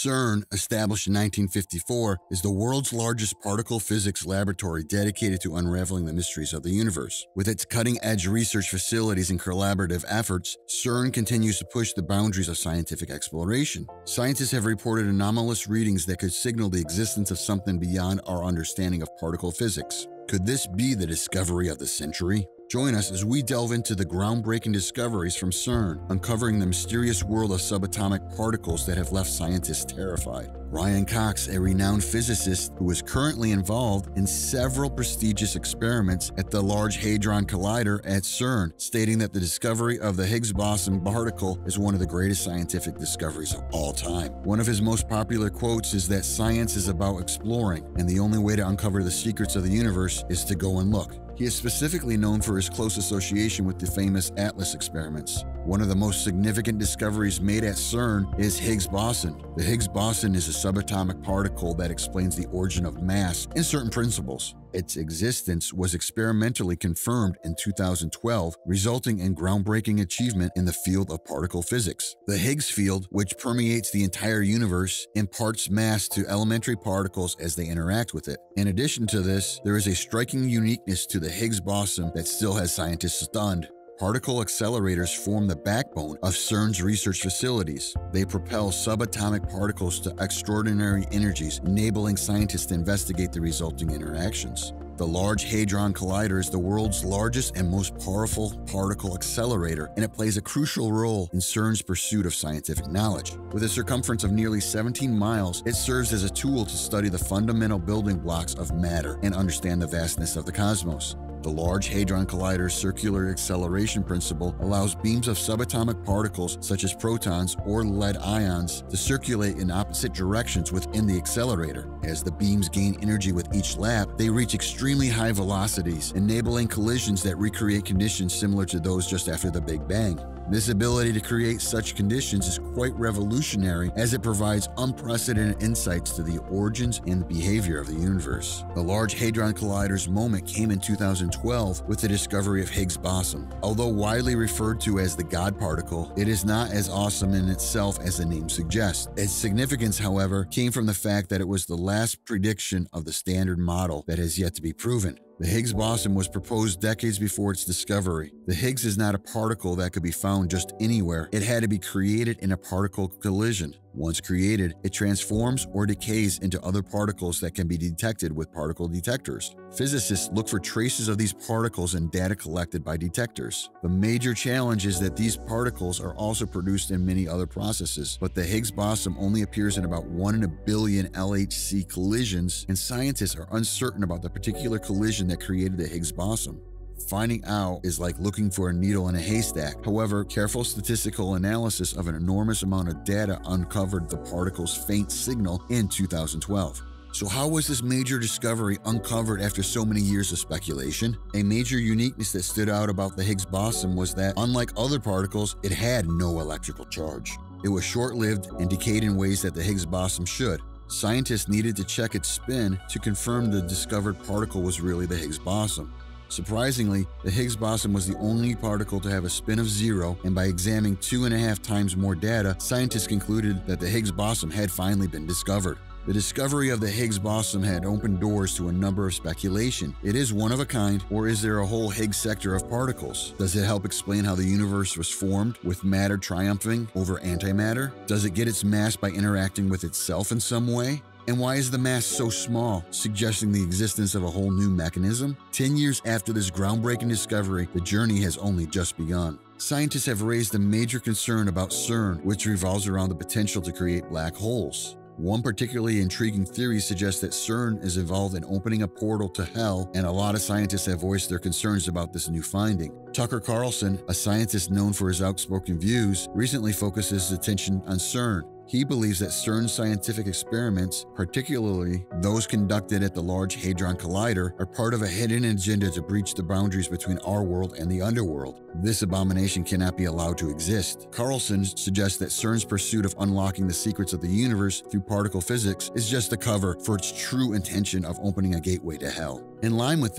CERN, established in 1954, is the world's largest particle physics laboratory dedicated to unraveling the mysteries of the universe. With its cutting-edge research facilities and collaborative efforts, CERN continues to push the boundaries of scientific exploration. Scientists have reported anomalous readings that could signal the existence of something beyond our understanding of particle physics. Could this be the discovery of the century? Join us as we delve into the groundbreaking discoveries from CERN, uncovering the mysterious world of subatomic particles that have left scientists terrified. Ryan Cox, a renowned physicist who is currently involved in several prestigious experiments at the Large Hadron Collider at CERN, stating that the discovery of the Higgs Boson particle is one of the greatest scientific discoveries of all time. One of his most popular quotes is that science is about exploring, and the only way to uncover the secrets of the universe is to go and look. He is specifically known for his close association with the famous ATLAS experiments. One of the most significant discoveries made at CERN is Higgs Boson. The Higgs Boson is a subatomic particle that explains the origin of mass and certain principles. Its existence was experimentally confirmed in 2012, resulting in groundbreaking achievement in the field of particle physics. The Higgs field, which permeates the entire universe, imparts mass to elementary particles as they interact with it. In addition to this, there is a striking uniqueness to the Higgs boson that still has scientists stunned. Particle accelerators form the backbone of CERN's research facilities. They propel subatomic particles to extraordinary energies, enabling scientists to investigate the resulting interactions. The Large Hadron Collider is the world's largest and most powerful particle accelerator, and it plays a crucial role in CERN's pursuit of scientific knowledge. With a circumference of nearly 17 miles, it serves as a tool to study the fundamental building blocks of matter and understand the vastness of the cosmos. The Large Hadron Collider's circular acceleration principle allows beams of subatomic particles such as protons or lead ions to circulate in opposite directions within the accelerator. As the beams gain energy with each lap, they reach extremely high velocities, enabling collisions that recreate conditions similar to those just after the Big Bang. This ability to create such conditions is quite revolutionary, as it provides unprecedented insights to the origins and behavior of the universe. The Large Hadron Collider's moment came in 2012 with the discovery of Higgs boson. Although widely referred to as the God particle, it is not as awesome in itself as the name suggests. Its significance, however, came from the fact that it was the last prediction of the Standard Model that has yet to be proven. The Higgs boson was proposed decades before its discovery. The Higgs is not a particle that could be found just anywhere. It had to be created in a particle collision. Once created, it transforms or decays into other particles that can be detected with particle detectors. Physicists look for traces of these particles in data collected by detectors. The major challenge is that these particles are also produced in many other processes, but the Higgs boson only appears in about 1 in a billion LHC collisions, and scientists are uncertain about the particular collision that created the Higgs boson. Finding out is like looking for a needle in a haystack. However, careful statistical analysis of an enormous amount of data uncovered the particle's faint signal in 2012. So how was this major discovery uncovered after so many years of speculation? A major uniqueness that stood out about the Higgs boson was that, unlike other particles, it had no electrical charge. It was short-lived and decayed in ways that the Higgs boson should. Scientists needed to check its spin to confirm the discovered particle was really the Higgs boson. Surprisingly, the Higgs boson was the only particle to have a spin of 0, and by examining 2.5 times more data, scientists concluded that the Higgs boson had finally been discovered. The discovery of the Higgs boson had opened doors to a number of speculation. It is one of a kind, or is there a whole Higgs sector of particles? Does it help explain how the universe was formed, with matter triumphing over antimatter? Does it get its mass by interacting with itself in some way? And why is the mass so small, suggesting the existence of a whole new mechanism? 10 years after this groundbreaking discovery, the journey has only just begun. Scientists have raised a major concern about CERN, which revolves around the potential to create black holes. One particularly intriguing theory suggests that CERN is involved in opening a portal to hell, and a lot of scientists have voiced their concerns about this new finding. Tucker Carlson, a scientist known for his outspoken views, recently focused his attention on CERN. He believes that CERN's scientific experiments, particularly those conducted at the Large Hadron Collider, are part of a hidden agenda to breach the boundaries between our world and the underworld. This abomination cannot be allowed to exist. Carlson suggests that CERN's pursuit of unlocking the secrets of the universe through particle physics is just a cover for its true intention of opening a gateway to hell. In line with this,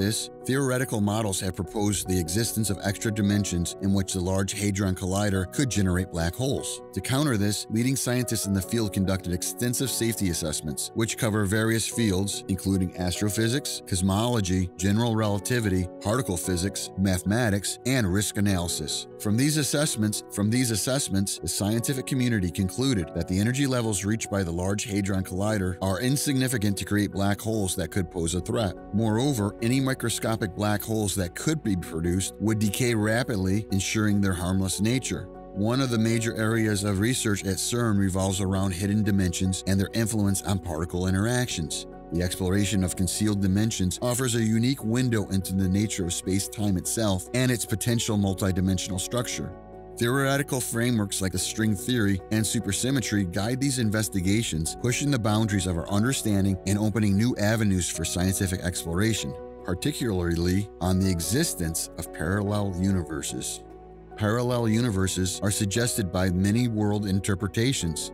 Theoretical models have proposed the existence of extra dimensions in which the Large Hadron Collider could generate black holes. To counter this, leading scientists in the field conducted extensive safety assessments, which cover various fields, including astrophysics, cosmology, general relativity, particle physics, mathematics, and risk analysis. From these assessments, the scientific community concluded that the energy levels reached by the Large Hadron Collider are insignificant to create black holes that could pose a threat. Moreover, any microscopic black holes that could be produced would decay rapidly, ensuring their harmless nature. One of the major areas of research at CERN revolves around hidden dimensions and their influence on particle interactions. The exploration of concealed dimensions offers a unique window into the nature of space-time itself and its potential multidimensional structure. Theoretical frameworks like the string theory and supersymmetry guide these investigations, pushing the boundaries of our understanding and opening new avenues for scientific exploration, particularly on the existence of parallel universes. Parallel universes are suggested by many world interpretations,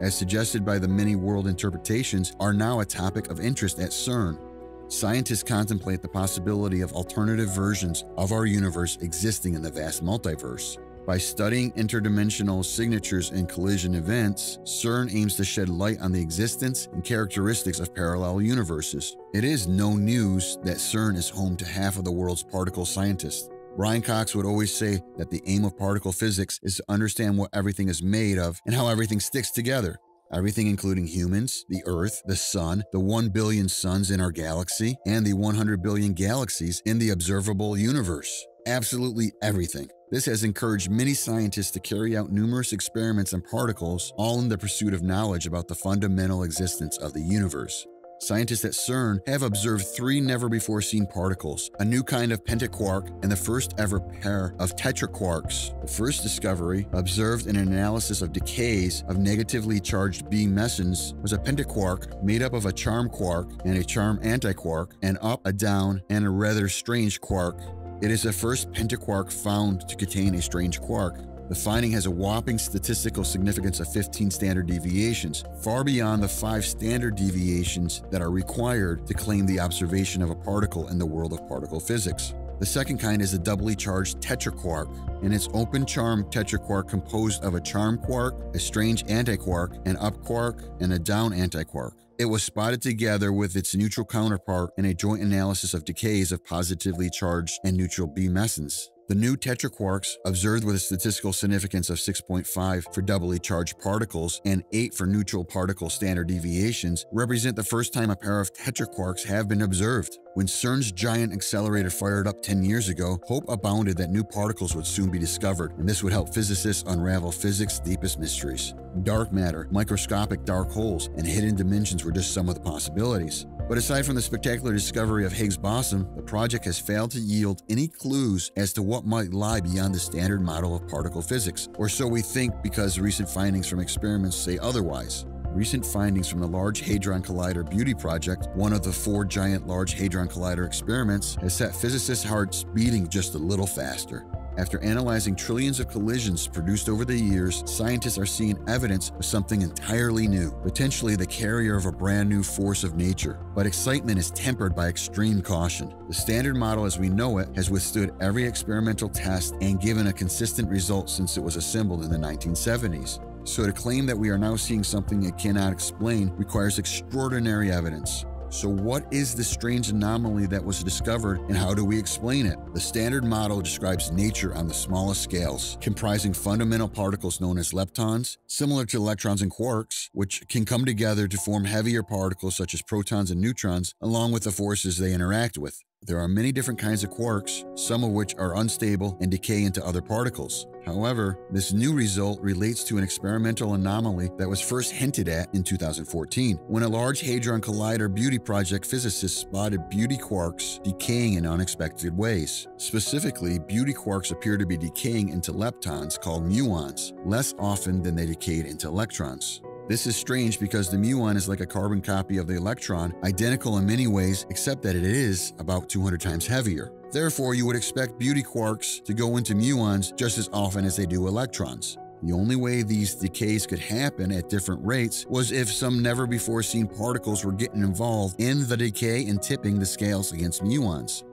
are now a topic of interest at CERN. Scientists contemplate the possibility of alternative versions of our universe existing in the vast multiverse. By studying interdimensional signatures and collision events, CERN aims to shed light on the existence and characteristics of parallel universes. It is no news that CERN is home to half of the world's particle scientists. Brian Cox would always say that the aim of particle physics is to understand what everything is made of and how everything sticks together. Everything including humans, the Earth, the Sun, the 1 billion suns in our galaxy, and the 100 billion galaxies in the observable universe. Absolutely everything. This has encouraged many scientists to carry out numerous experiments on particles, all in the pursuit of knowledge about the fundamental existence of the universe. Scientists at CERN have observed 3 never-before-seen particles, a new kind of pentaquark and the first ever pair of tetraquarks. The first discovery, observed in an analysis of decays of negatively charged B mesons, was a pentaquark made up of a charm quark and a charm antiquark, an up, a down, and a rather strange quark. It is the first pentaquark found to contain a strange quark. The finding has a whopping statistical significance of 15 standard deviations, far beyond the 5 standard deviations that are required to claim the observation of a particle in the world of particle physics. The second kind is a doubly charged tetraquark, and its open charm tetraquark composed of a charm quark, a strange antiquark, an up quark, and a down antiquark. It was spotted together with its neutral counterpart in a joint analysis of decays of positively charged and neutral B mesons. The new tetraquarks, observed with a statistical significance of 6.5 for doubly charged particles and 8 for neutral particle standard deviations, represent the first time a pair of tetraquarks have been observed. When CERN's giant accelerator fired up 10 years ago, hope abounded that new particles would soon be discovered, and this would help physicists unravel physics' deepest mysteries. Dark matter, microscopic dark holes, and hidden dimensions were just some of the possibilities. But aside from the spectacular discovery of Higgs Boson, the project has failed to yield any clues as to what might lie beyond the standard model of particle physics, or so we think because recent findings from experiments say otherwise. Recent findings from the Large Hadron Collider Beauty Project, one of the 4 giant Large Hadron Collider experiments, has set physicists' hearts beating just a little faster. After analyzing trillions of collisions produced over the years, scientists are seeing evidence of something entirely new, potentially the carrier of a brand new force of nature. But excitement is tempered by extreme caution. The standard model as we know it has withstood every experimental test and given a consistent result since it was assembled in the 1970s. So to claim that we are now seeing something it cannot explain requires extraordinary evidence. So what is the strange anomaly that was discovered and how do we explain it? The standard model describes nature on the smallest scales, comprising fundamental particles known as leptons, similar to electrons and quarks, which can come together to form heavier particles such as protons and neutrons, along with the forces they interact with. There are many different kinds of quarks, some of which are unstable and decay into other particles. However, this new result relates to an experimental anomaly that was first hinted at in 2014, when a Large Hadron Collider Beauty Project physicists spotted beauty quarks decaying in unexpected ways. Specifically, beauty quarks appear to be decaying into leptons called muons, less often than they decayed into electrons. This is strange because the muon is like a carbon copy of the electron, identical in many ways except that it is about 200 times heavier. Therefore, you would expect beauty quarks to go into muons just as often as they do electrons. The only way these decays could happen at different rates was if some never-before-seen particles were getting involved in the decay and tipping the scales against muons.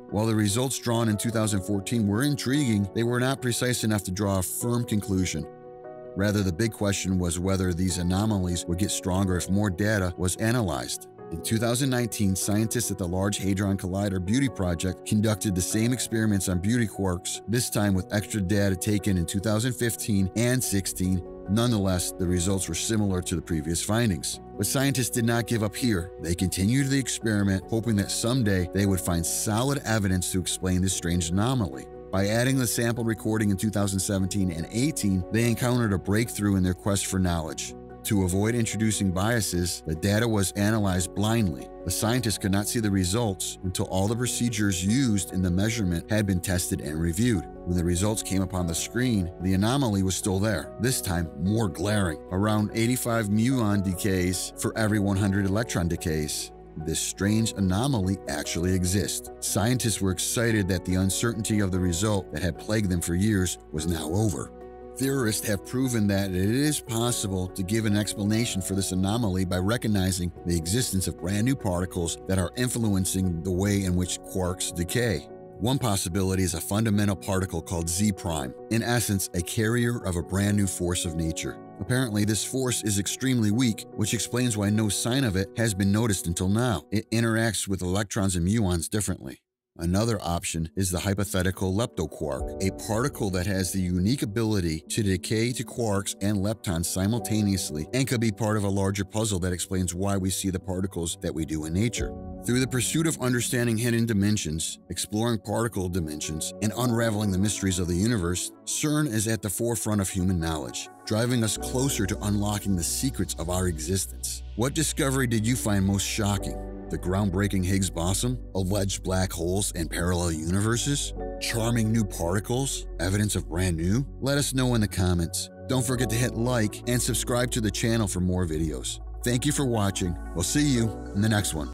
While the results drawn in 2014 were intriguing, they were not precise enough to draw a firm conclusion. Rather, the big question was whether these anomalies would get stronger if more data was analyzed. In 2019, scientists at the Large Hadron Collider Beauty Project conducted the same experiments on beauty quarks, this time with extra data taken in 2015 and 16. Nonetheless, the results were similar to the previous findings. But scientists did not give up here. They continued the experiment, hoping that someday they would find solid evidence to explain this strange anomaly. By adding the sample recording in 2017 and 18, they encountered a breakthrough in their quest for knowledge. To avoid introducing biases, the data was analyzed blindly. The scientists could not see the results until all the procedures used in the measurement had been tested and reviewed. When the results came upon the screen, the anomaly was still there, this time more glaring, around 85 muon decays for every 100 electron decays. This strange anomaly actually exists. Scientists were excited that the uncertainty of the result that had plagued them for years was now over. Theorists have proven that it is possible to give an explanation for this anomaly by recognizing the existence of brand new particles that are influencing the way in which quarks decay. One possibility is a fundamental particle called Z prime, in essence, a carrier of a brand new force of nature. Apparently, this force is extremely weak, which explains why no sign of it has been noticed until now. It interacts with electrons and muons differently. Another option is the hypothetical Leptoquark, a particle that has the unique ability to decay to quarks and leptons simultaneously and could be part of a larger puzzle that explains why we see the particles that we do in nature. Through the pursuit of understanding hidden dimensions, exploring particle dimensions, and unraveling the mysteries of the universe, CERN is at the forefront of human knowledge, driving us closer to unlocking the secrets of our existence. What discovery did you find most shocking? The groundbreaking Higgs Boson, alleged black holes and parallel universes, charming new particles, evidence of brand new? Let us know in the comments. Don't forget to hit like and subscribe to the channel for more videos. Thank you for watching. We'll see you in the next one.